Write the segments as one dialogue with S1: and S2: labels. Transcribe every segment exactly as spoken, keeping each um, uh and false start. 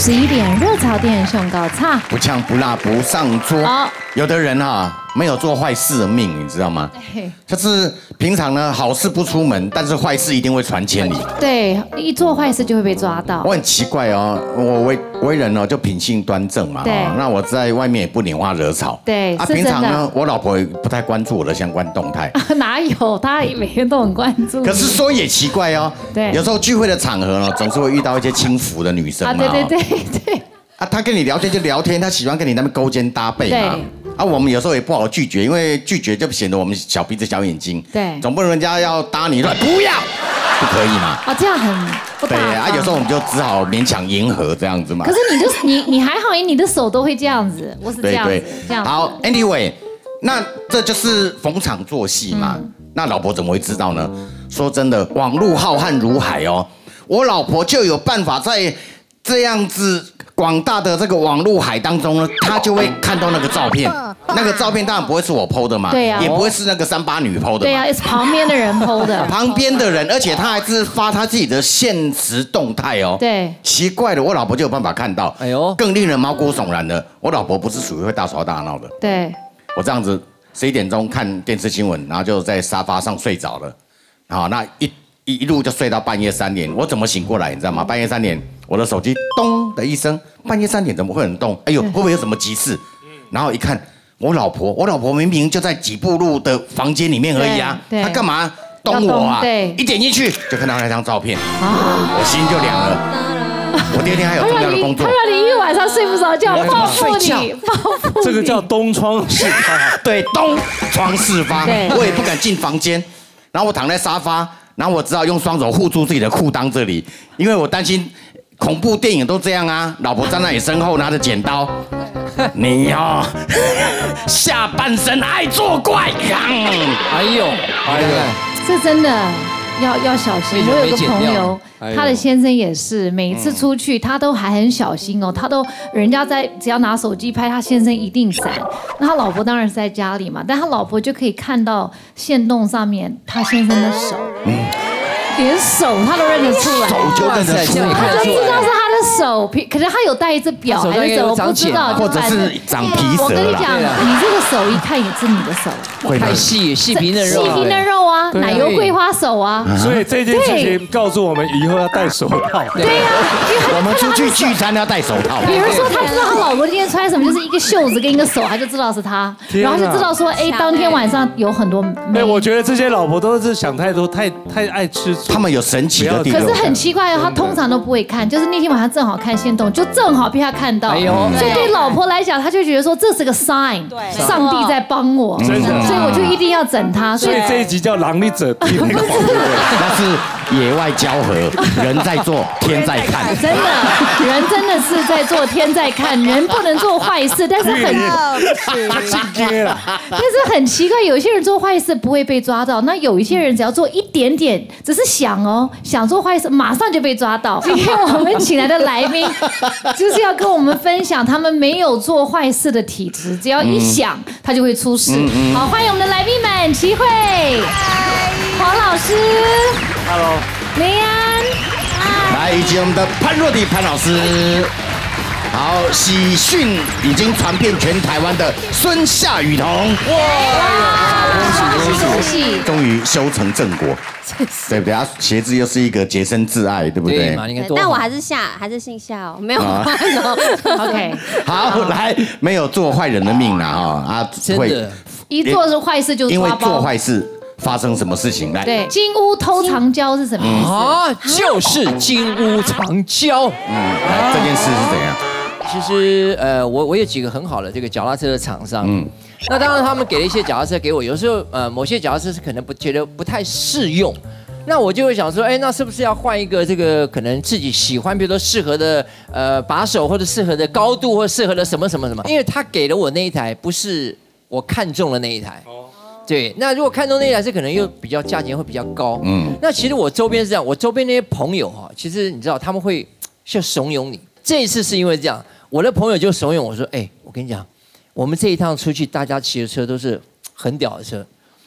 S1: 十一点热炒店送高差，
S2: 不呛不辣不上桌。
S1: 好，
S2: 有的人啊，没有做坏事的命，你知道吗？就是平常呢好事不出门，但是坏事一定会传千里。
S1: 对，一做坏事就会被抓到。
S2: 我很奇怪哦，我为为人哦就品性端正嘛，
S1: 对，
S2: 那我在外面也不拈花惹草。
S1: 对，
S2: 啊，平常呢我老婆也不太关注我的相关动态。
S1: 哪有？她每天都很关注。
S2: 可是说也奇怪哦，
S1: 对，
S2: 有时候聚会的场合呢，总是会遇到一些轻浮的女生嘛。
S1: 啊，对对对对。
S2: 啊，她跟你聊天就聊天，她喜欢跟你那边勾肩搭背嘛。
S1: 对。
S2: 啊，我们有时候也不好拒绝，因为拒绝就显得我们小鼻子小眼睛。
S1: 对。
S2: 总不能人家要搭你，说不要，不可以嘛。
S1: 哦，这样很不大方。
S2: 对啊，有时候我们就只好勉强迎合这样子嘛。
S1: 可是你就你你还好，你的手都会这样子，我是这样子，这样。
S2: 好 ，anyway， 那这就是逢场作戏嘛。嗯、那老婆怎么会知道呢？说真的，网路浩瀚如海哦，我老婆就有办法在这样子广大的这个网路海当中呢，她就会看到那个照片。那个照片当然不会是我 P O 的嘛，
S1: 对呀，
S2: 也不会是那个三八女 P O 的，
S1: 对呀，是旁边的人 P O 的，
S2: 旁边的人，而且他还是发他自己的现实动态哦。
S1: 对，
S2: 奇怪的，我老婆就有办法看到。哎呦，更令人毛骨悚然的，我老婆不是属于会大吵大闹的。
S1: 对，
S2: 我这样子十一点钟看电视新闻，然后就在沙发上睡着了，好，那一一路就睡到半夜三点。我怎么醒过来，你知道吗？半夜三点，我的手机咚的一声，半夜三点怎么会很动？哎呦，会不会有什么急事？然后一看。我老婆，我老婆明明就在几步路的房间里面而已啊，她干嘛动我啊？
S1: 对，
S2: 一点进去就看到那张照片，啊，我心就凉了。我第二天还有重要的工作，
S1: 他让你一晚上睡不着觉，报复你，报复你。
S3: 这个叫东窗事发，
S2: 对，东窗事发。我也不敢进房间，然后我躺在沙发，然后我只好用双手护住自己的裤裆这里，因为我担心。恐怖电影都这样啊，老婆站在你身后拿着剪刀，你哦，下半身爱作怪，
S4: 哎呦，哎呦，
S1: 这真的要要小心。我有个朋友，他的先生也是，每一次出去他都还很小心哦，他都人家在只要拿手机拍，他先生一定闪。那他老婆当然是在家里嘛，但他老婆就可以看到线动上面他先生的手。嗯，连手他都认得出来，
S2: 手就认得出来，
S1: 他就知道是他的手皮，可是他有带一只表还是什么，我不知道，
S2: 或者是长皮蛇。
S1: 我跟你讲，你这个手一看也是你的手，
S4: 太细，细皮嫩肉，
S1: 细皮嫩肉啊，奶油桂花手啊。
S3: 所以这件事情告诉我们，以后要戴手套。
S1: 对呀，
S2: 我们出去聚餐要戴手套。
S1: 比如说，他知道他老婆今天穿什么，就是一个袖子跟一个手，他就知道是他，然后就知道说，哎，当天晚上有很多。
S3: 对，我觉得这些老婆都是想太多，太太爱吃醋。
S2: 他们有神奇的地方。
S1: 可是很奇怪哦，他通常都不会看，就是那天晚上正好看线动，就正好被他看到。哎呦，所以对老婆来讲，他就觉得说这是个 sign， 上帝在帮我，所以我就一定要整他。
S3: 所以这一集叫狼力者替那个黄，
S2: 那是野外交合，人在做，天在看。
S1: 真的，人真的是在做，天在看。人不能做坏事，但是很
S3: 进阶了。
S1: 但是很奇怪，有一些人做坏事不会被抓到，那有一些人只要做一点点，只是想哦，想做坏事，马上就被抓到。今天我们请来的来宾，就是要跟我们分享他们没有做坏事的体质，只要一想，他就会出事。好，欢迎我们的来宾们，齐慧、黄老师
S3: ，Hello，
S1: 梅安，
S2: 来，以及我们的潘若迪潘老师。好，喜讯已经传遍全台湾的孙夏雨桐，哇！
S1: 恭喜恭喜恭喜！
S2: 终于修成正果，对不对？他鞋子又是一个洁身自爱，对不对？
S5: 但我还是夏，还是姓夏哦，没有换哦。
S1: OK，
S2: 好，来，没有做坏人的命啦，哈啊，
S4: 会
S1: 一做是坏事就
S2: 因为做坏事。发生什么事情？来，
S1: 对，金屋偷藏娇是什么意思
S4: 啊？就是金屋藏娇。
S2: 嗯，来，这件事是怎样？
S4: 其实，呃，我我有几个很好的这个脚踏车的厂商，嗯，那当然他们给了一些脚踏车给我，有时候呃某些脚踏车是可能不觉得不太适用，那我就会想说，哎，那是不是要换一个这个可能自己喜欢，比如说适合的呃把手或者适合的高度或适合的什么什么什么？因为他给了我那一台不是我看中的那一台。对，那如果看中那一台是可能又比较价钱会比较高，嗯，那其实我周边是这样，我周边那些朋友哈，其实你知道他们会就怂恿你。这一次是因为这样，我的朋友就怂恿我说，哎，我跟你讲，我们这一趟出去，大家骑的车都是很屌的车，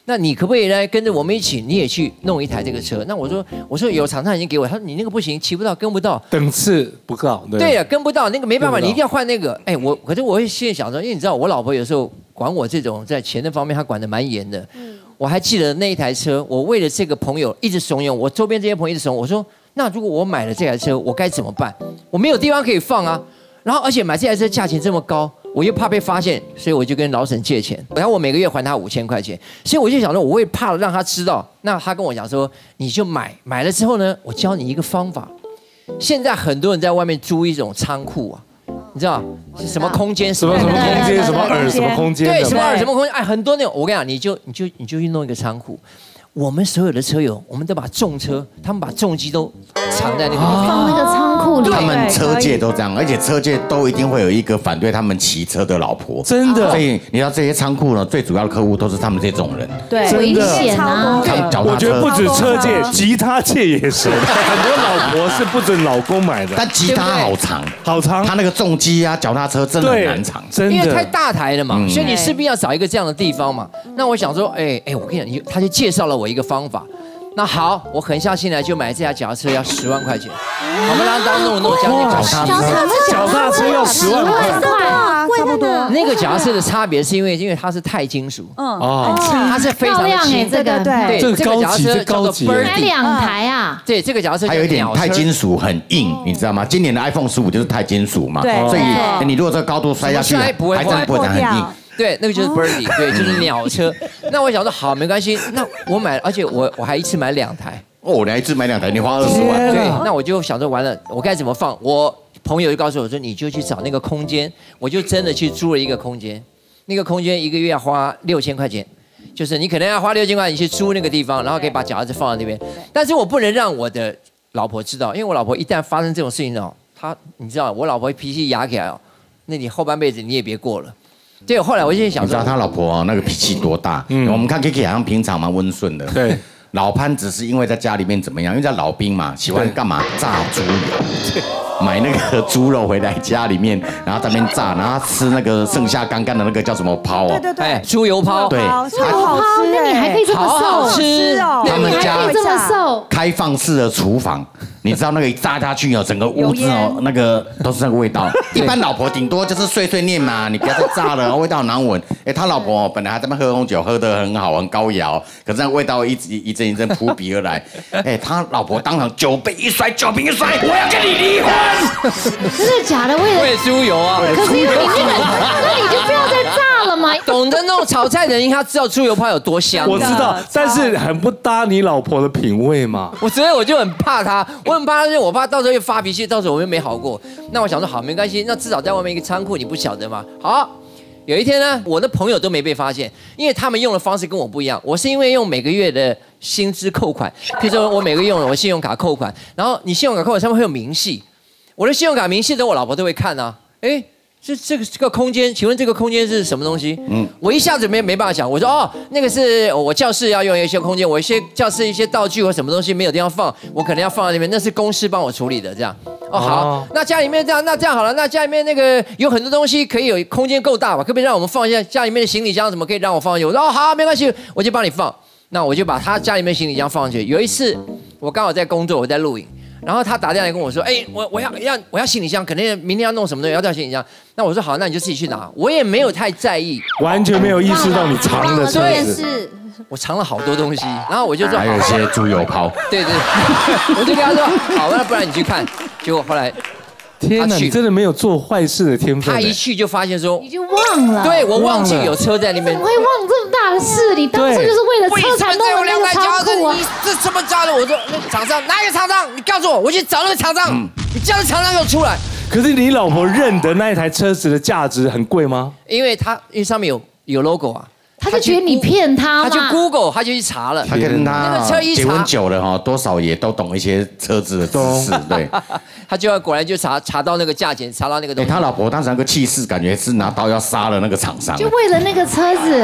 S4: 那你可不可以来跟着我们一起，你也去弄一台这个车？那我说，我说有厂商已经给我，他说你那个不行，骑不到，跟不到，
S3: 等次不够。
S4: 对呀，跟不到，那个没办法，你一定要换那个。哎，我可是我会心里想说，因为你知道，我老婆有时候管我这种在钱的方面，她管得蛮严的。嗯，我还记得那一台车，我为了这个朋友一直怂恿我，周边这些朋友一直怂恿我说，那如果我买了这台车，我该怎么办？我没有地方可以放啊。然后而且买这台车价钱这么高，我又怕被发现，所以我就跟老沈借钱，然后我每个月还他五千块钱。所以我就想说，我会怕让他知道。那他跟我讲说，你就买，买了之后呢，我教你一个方法。现在很多人在外面租一种仓库啊，你知道是什么空间？
S3: 什么什么空间？什么耳什么空间？
S4: 对，什么耳什么空间？哎，很多那种，我跟你讲，你就你就你就去弄一个仓库。我们所有的车友，我们都把重车，他们把重机都藏在那个地方，
S1: 放那个仓库里。
S2: 他们车界都这样，而且车界都一定会有一个反对他们骑车的老婆，
S3: 真的。
S2: 所以你知道这些仓库呢，最主要的客户都是他们这种人，
S1: 对，危险啊！
S3: 我觉得不止车界，吉他界也是，很多老婆是不准老公买的。
S2: 但吉他好长，
S3: 好长，
S2: 他那个重机啊、脚踏车真的很难藏，
S3: 真的，
S4: 因为太大台了嘛，所以你势必要找一个这样的地方嘛。那我想说，哎哎，我跟你讲，他就介绍了我一个方法。那好，我狠下心来就买这台脚踏车，要十万块钱。我们让当弄弄将近
S3: 脚踏车，脚踏车要十万块，
S5: 差不多。
S4: 那个脚踏车的差别是因为，因为它是钛金属，嗯
S3: 哦，
S4: 它是非常的轻。
S1: 这个
S4: 对，这个脚踏车叫做 Birdy，
S1: 买两台啊。
S4: 对，这个脚踏车
S2: 还有一点钛金属很硬，你知道吗？今年的 iPhone 十五就是钛金属嘛，所以你如果这个高度摔下去，还真不会很硬。
S4: 对，那个就是 Birdy， 对，就是鸟车。那我想说，好，没关系。那我买，而且我我还一次买两台。
S2: 哦，你还一次买两台，你花二十万。
S4: 对，那我就想说，完了，我该怎么放？我朋友就告诉我说，你就去找那个空间。我就真的去租了一个空间，那个空间一个月要花六千块钱，就是你可能要花六千块钱去租那个地方，然后可以把脚踏车放在那边。但是我不能让我的老婆知道，因为我老婆一旦发生这种事情哦，她你知道，我老婆脾气压起来哦，那你后半辈子你也别过了。对，后来我就想，
S2: 你知道他老婆、哦、那个脾气多大？嗯，我们看 Kiki 好像平常蛮温顺的。
S3: 对，
S2: 老潘只是因为在家里面怎么样？因为在老兵嘛，喜欢干嘛？炸猪油。买那个猪肉回来家里面，然后在那边炸，然后吃那个剩下干干的那个叫什么泡哦？
S5: 对对对，
S4: 猪油泡。
S2: 对，
S1: 猪油泡，那你还可以这么瘦？
S4: 好好吃
S1: 哦！
S2: 他们家
S1: 这么瘦，
S2: 开放式的厨房，你知道那个一炸下去哦，整个屋子哦，那个都是那个味道。一般老婆顶多就是碎碎念嘛，你不要再炸了，味道很难闻。哎，他老婆本来还在那喝红酒，喝得很好，很高摇，可是那味道一直一阵一阵扑鼻而来。哎，他老婆当场酒杯一摔，酒瓶一摔，我要跟你离婚。
S1: 真的假的？为了
S4: 为了猪油啊！
S1: 可是因为你那个，那你就不要再炸了嘛。
S4: 懂得那种炒菜的人，他知道猪油泡有多香。
S3: 我知道，但是很不搭你老婆的品味嘛。
S4: 我所以我就很怕他，我很怕他，我怕到时候又发脾气，到时候我又没好过。那我想说，好，没关系，那至少在外面一个仓库，你不晓得吗？好。有一天呢，我的朋友都没被发现，因为他们用的方式跟我不一样。我是因为用每个月的薪资扣款，譬如说我每个月用我信用卡扣款，然后你信用卡扣款上面会有明细，我的信用卡明细的我老婆都会看啊。哎，这这个这个空间，请问这个空间是什么东西？嗯，我一下子没没办法想，我说哦，那个是我教室要用一些空间，我一些教室一些道具或什么东西没有地方放，我可能要放在那边，那是公司帮我处理的这样。哦好，那家里面这样，那这样好了，那家里面那个有很多东西可以有空间够大吧？可不可以让我们放一下家里面的行李箱？怎么可以让我放进去？我说哦好，没关系，我就帮你放。那我就把他家里面行李箱放进去。有一次我刚好在工作，我在录影，然后他打电话来跟我说，哎，我我要要我要行李箱，可能明天要弄什么东西，要掉行李箱。那我说好，那你就自己去拿。我也没有太在意，
S3: 完全没有意识到你藏的车子。
S4: 我藏了好多东西，然后我就说
S2: 还有一些猪油泡。
S4: 对对，我就跟他说好，那不然你去看。结果后来。
S3: 天哪，你真的没有做坏事的天分。
S4: 他一去就发现说，
S1: 你就忘了。
S4: 对，我忘记有车在那边。
S1: 怎么会忘这么大的事？你当初就是为了车才弄了那个仓库啊！
S4: 你这什么家的？我说那厂商哪个厂商？你告诉我，我去找那个厂商。你叫那厂商给我出来。
S3: 可是你老婆认得那一台车子的价值很贵吗？
S4: 因为他因为上面有有 logo 啊。
S1: 他就觉得你骗他嘛，
S4: 他就 Google， 他就去查了。
S2: 他跟他结婚久了哈，多少也都懂一些车子的知识，对。
S4: 他就要果然就查查到那个价钱，查到那个东西。
S2: 他老婆当时那个气势，感觉是拿刀要杀了那个厂商。
S1: 就为了那个车子。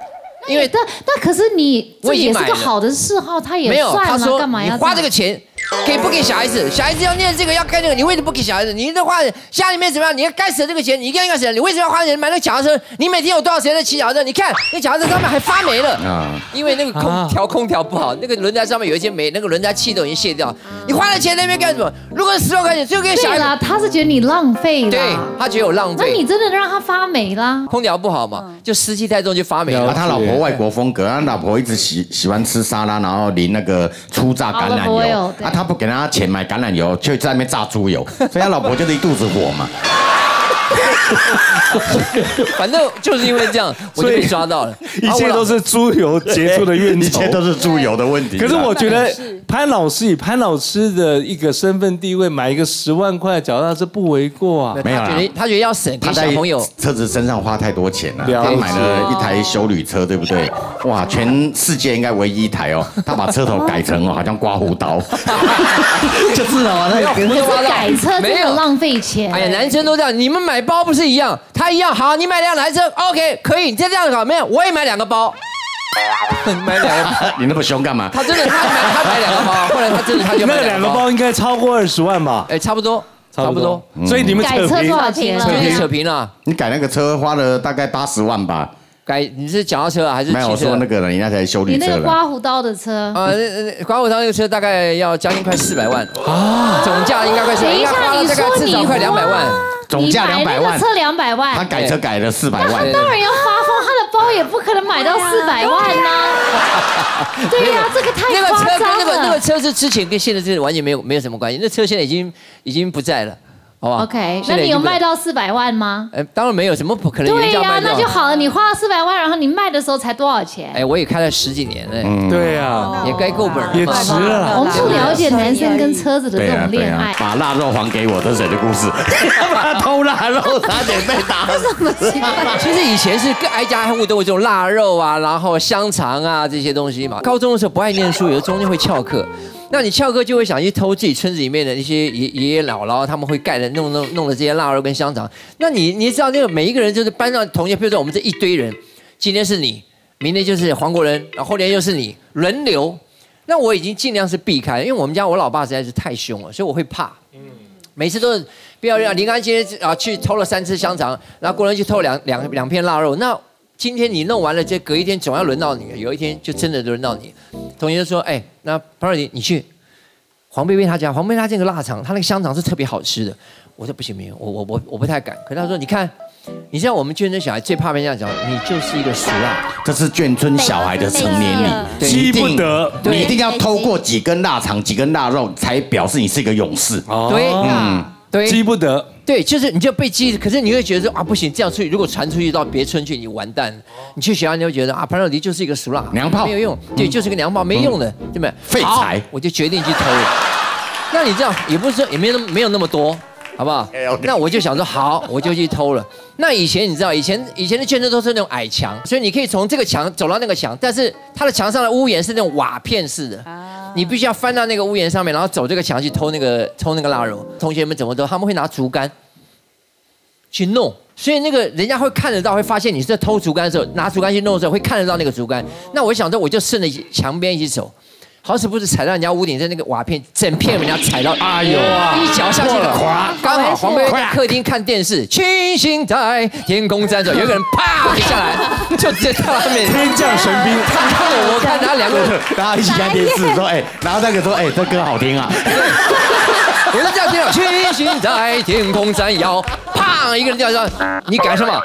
S1: 因为但但可是你这也是个好的嗜好，他也
S4: 没有。
S1: 算
S4: 他说
S1: 干嘛要
S4: 你花这个钱， 给不给小孩子？小孩子要念这个要干这个，你为什么不给小孩子？你的话家里面怎么样？你该省这个钱，你应该要省。你为什么要花钱买那个脚踏车？你每天有多少时间在骑脚踏车？你看那脚踏车上面还发霉了啊，因为那个空调空调不好，那个轮胎上面有一些霉，那个轮胎气都已经卸掉。你花了钱那边干什么？如果十万块钱就给小孩子，
S1: 对啦，他是觉得你浪费了，
S4: 对他觉得有浪费。
S1: 那你真的让他发霉啦？
S4: 空调不好嘛，就湿气太重就发霉了。
S2: 他老婆外国风格，他老婆一直喜喜欢吃沙拉，然后淋那个初榨橄榄油，啊，他不给他钱买橄榄油，就在那边榨猪油，所以他老婆就是一肚子火嘛。
S4: 反正就是因为这样，我就被抓到了。
S3: 一切都是猪油结出的怨仇，
S2: 一切都是猪油的问题。
S3: 可是我觉得潘老师以潘老师的一个身份地位，买一个十万块的脚踏车不为过啊。
S4: 没有，他觉得他觉得要省，给小朋友
S2: 车子身上花太多钱了。他买了一台休旅车，对不对？哇，全世界应该唯一一台哦。他把车头改成哦，好像刮胡刀，就是哦，那个
S1: 不是改车真的浪费钱。
S4: 哎呀，男生都这样，你们买包不是一样？他一样好，你买辆来车 ，OK， 可以，你再这样搞没有？我也买两个包，买两个包，
S2: 你那么凶干嘛？
S4: 他真的他买他买两个包，后来他真的他就买
S3: 那两个包应该超过二十万吧？
S4: 哎，差不多，差不多。
S3: 所以你们
S1: 改车多少钱了？
S4: 就是扯平了。
S2: 你改那个车花了大概八十万吧？
S4: 改你是脚踏车还是骑车？
S2: 没有，我说那个你那台休旅车。
S1: 你那个刮胡刀的车？
S4: 呃，刮胡刀那个车大概要将近快四百万啊，总价应该快是应该花了大概至少快两百万。
S2: 总价两百万，
S1: 车两百万，
S2: 他改车改了四百万，
S1: 他当然要发疯，他的包也不可能买到四百万呐。对呀，这个太夸张了。
S4: 那个那个车是之前跟现在这完全没有没有什么关系，那车现在已经已经不在了。好不好
S1: ？OK， 那你有卖到四百万吗？
S4: 哎，当然没有，怎么可能？
S1: 对呀，那就好了。你花了四百万，然后你卖的时候才多少钱？
S4: 哎，我也开了十几年了。
S3: 对呀，
S4: 也该够本了，
S3: 也值了。
S1: 我们不了解男生跟车子的这种恋爱。
S2: 把腊肉还给我，这是谁的故事？偷腊肉差点被打死。
S4: 其实以前是各挨家挨户都有这种腊肉啊，然后香肠啊这些东西嘛。高中的时候不爱念书，有的中间会翘课。那你翘课就会想去偷自己村子里面的一些爷爷爷姥姥他们会盖的弄弄弄的这些腊肉跟香肠。那你你知道那个每一个人就是班上同学，比如说我们这一堆人，今天是你，明天就是黄国仁，然后后天又是你，轮流。那我已经尽量是避开，因为我们家我老爸实在是太凶了，所以我会怕。嗯，每次都是不要让林安今天啊去偷了三次香肠，然后国仁去偷两两两片腊肉，那。今天你弄完了，这隔一天总要轮到你，有一天就真的轮到你。同学就说：“哎，那潘若迪，你去黄贝贝他家，黄贝贝他这个腊肠，他那个香肠是特别好吃的。”我说：“不行不行，我我我我不太敢。”可是他说：“你看，你像我们眷村小孩最怕被这样讲，你就是一个俗辣。”
S2: 这是眷村小孩的成年礼，
S3: 激不得，
S2: 你一定要偷过几根腊肠、几根腊肉，才表示你是一个勇士。
S4: 对，嗯，对，
S3: 激不得。
S4: 对，就是你就被激，可是你会觉得说啊不行，这样出去如果传出去到别村去，你完蛋了。你去学校你会觉得啊，潘若迪就是一个俗辣，
S2: 娘炮
S4: 没有用，对，就是个娘炮，没用的，对不对？
S2: 废柴，
S4: 我就决定去偷了。那你这样也不是说也没有没有那么多，好不好？那我就想说好，我就去偷了。那以前你知道，以前以前的眷村都是那种矮墙，所以你可以从这个墙走到那个墙，但是它的墙上的屋檐是那种瓦片式的。你必须要翻到那个屋檐上面，然后走这个墙去偷那个偷那个腊肉。同学们怎么都他们会拿竹竿去弄，所以那个人家会看得到，会发现你在偷竹竿的时候，拿竹竿去弄的时候会看得到那个竹竿。那我想着我就顺着墙边一起走，好死不死踩到人家屋顶，在那个瓦片整片人家踩到，哎呦，一脚下去了，刚好黄贝在客厅看电视，群星在天空闪烁，有一个人啪下来，就直接到他面前，
S3: 天降神兵，
S4: 他看我，我看他两个人，
S2: 大家一起看电视，说哎，然后那个说哎，这歌好听啊。
S4: 我就这样听到，群星在天空闪耀，砰，一个人掉下来，你赶什么？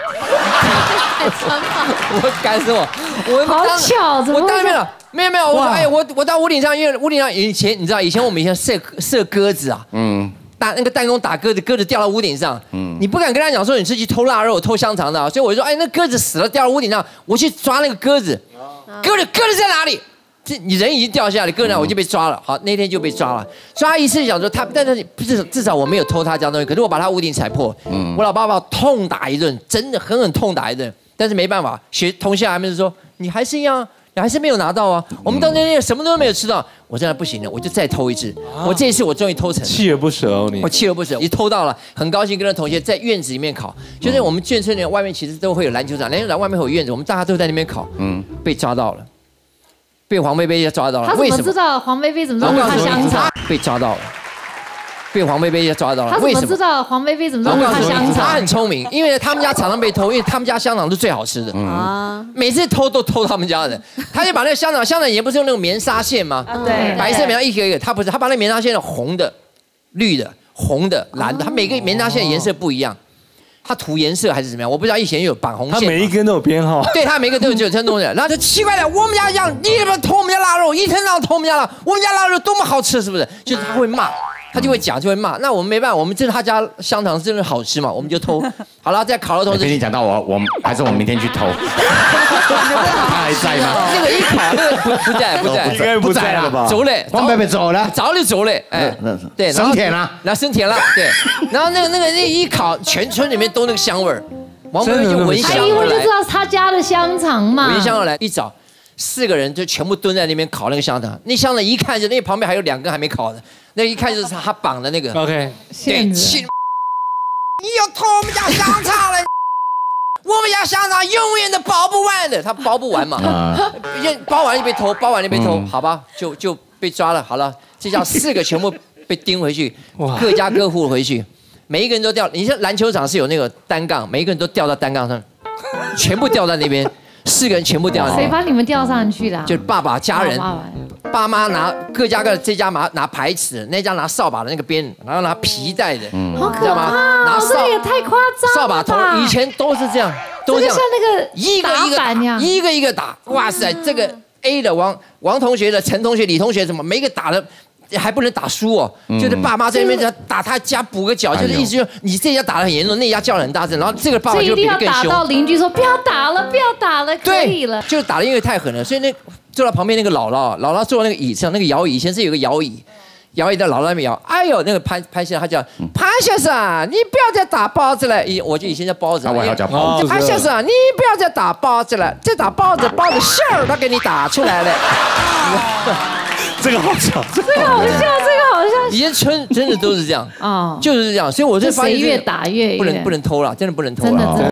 S4: 我赶什么？我
S1: 好巧，怎么
S4: 我当然没有，没有没有，我哎，我我到屋顶上，因为屋顶上以前你知道，以前我们以前射射鸽子啊，嗯，打那个弹弓打鸽子，鸽子掉到屋顶上，嗯，你不敢跟他讲说你是去偷腊肉、偷香肠的、啊，所以我就说，哎，那鸽子死了掉到屋顶上，我去抓那个鸽子，鸽子鸽子在哪里？这你人已经掉下来，个人我就被抓了。好，那天就被抓了。抓一次想说他，但是至少至少我没有偷他这样东西，可是我把他屋顶踩破。嗯，我老爸把我痛打一顿，真的狠狠痛打一顿。但是没办法，学同学还没说你还是一样，你还是没有拿到啊。我们当天什么都没有吃到，我真的不行了，我就再偷一次。我这一次我终于偷成，
S3: 锲而不舍哦你。
S4: 我锲而不舍，一偷到了，很高兴跟着同学在院子里面烤。就是我们眷村里外面其实都会有篮球场，篮球场外面会有院子，我们大家都在那边烤。嗯，被抓到了。 被黄贝贝抓到了。
S1: 他怎
S4: 为什么
S1: 么知道黄贝贝怎么知道他香肠？
S4: 被抓到了。被黄贝贝抓到了，
S1: 他怎么知道黄贝贝怎么知道他香肠？
S4: 他很聪明，因为他们家常常被偷，因为他们家香肠是最好吃的啊，每次偷都偷他们家的。他就把那个香肠，香肠以前不是用那个棉纱线吗？
S1: 对，
S4: 白色棉纱一个一个，他不是，他把那棉纱线红的、绿的、红的、蓝的，他每个棉纱线颜色不一样。他涂颜色还是怎么样？我不知道以前有绑红线。
S3: 他每一根都有编号。
S4: 对他每个都有这东西。然后就奇怪了，我们家养你怎么偷我们家腊肉？一天到晚偷我们家腊，我们家腊肉多么好吃，是不是？就是他会骂。他就会讲，就会骂。那我们没办法，我们这是他家香肠真的好吃嘛，我们就偷。好了，在烤的同时，
S2: 跟你讲到我，我还是我明天去偷。他还在吗？
S4: 那个一烤，那个不不在，不在，
S3: 应该不在了吧？
S4: 走嘞，
S2: 黄贝贝走了，
S4: 早就走嘞。哎，对，
S2: 生甜了，
S4: 然后生甜了，对。然后那个那个那一烤，全村里面都那个香味儿，王贝贝就闻香而来。
S1: 他一闻就知道他家的香肠嘛。
S4: 闻香而来，一早。四个人就全部蹲在那边烤那个香肠，那香肠一看就，那旁边还有两根还没烤的，那一看就是他绑的那个。
S3: OK，
S1: 对，
S4: 你又偷我们家香肠了，我们家香肠永远都包不完的，他包不完嘛，包完就被偷，包完就被偷，好吧，就就被抓了。好了，这下四个全部被盯回去，各家各户回去，每一个人都掉。你像篮球场是有那个单杠，每一个人都掉到单杠上，全部掉在那边。四个人全部掉下来，
S1: 谁把你们吊上去的？
S4: 就爸爸家人，爸妈拿各家各这家拿拿排尺，那家拿扫把的那个鞭，然后拿皮带的，
S1: 好可怕！拿这个也太夸张了。
S4: 扫把头以前都是这样，都这样，
S1: 像那个
S4: 一个一个打，一个一个打。哇塞，这个 A 的王王同学的、陈同学、李同学什么，每个打的。还不能打输哦，就是爸妈在那边打他家补个脚，就是意思就是你这家打得很严重，那家叫得很大声，然后这个爸爸就比他更凶。
S1: 所以一定要打到邻居说不要打了，不要打了，可以了。
S4: 就是打的因为太狠了，所以那坐到旁边那个姥姥，姥姥坐在那个椅上，那个摇椅以前是有个摇椅，摇椅在姥姥那边摇，哎呦那个潘潘先生他叫潘先生，你不要再打包子了，以我就以前叫包子，
S2: 我要叫包子。
S4: 潘先生，你不要再打包子了，再打包子包子馅儿他给你打出来了。
S3: 这个好笑，
S1: 这个好笑，这个好笑。
S4: 以前村真的都是这样啊，就是这样，所以我就发现
S1: 谁越打越
S4: 不能不能偷了，真的不能偷了。